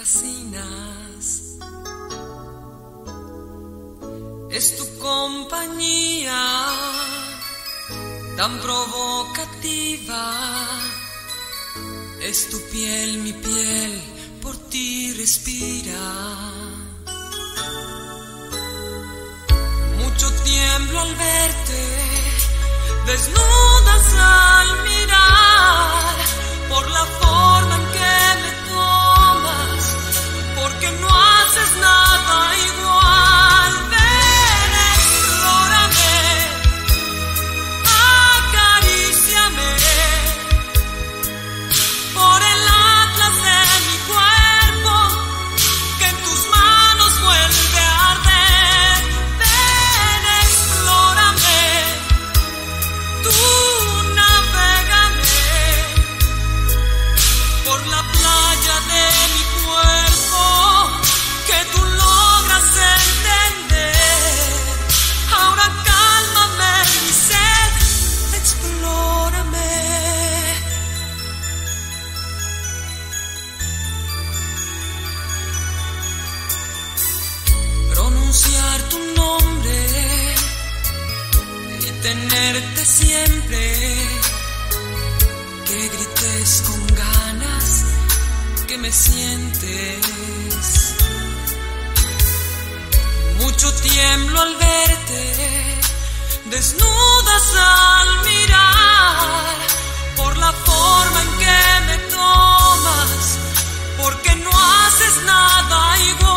fascinas. Es tu compañía tan provocativa. Es tu piel, mi piel, por ti respira. Mucho tiemblo al verte, desnudas al mirar, por la forma en que me tomas, porque no haces nada igual. Ven, explórame, acaríciame, por el atlas de mi cuerpo, que en tus manos vuelve a arder. Ven, explórame, tú navégame por la playa de mi cuerpo, que tú logras entender. Ahora cálmame mi sed, explórame. Pronunciar tu nombre y tenerte siempre, que grites con ganas que me sientes. Mucho tiemblo al verte, desnudas al mirar, por la forma en que me tomas, porque no haces nada igual.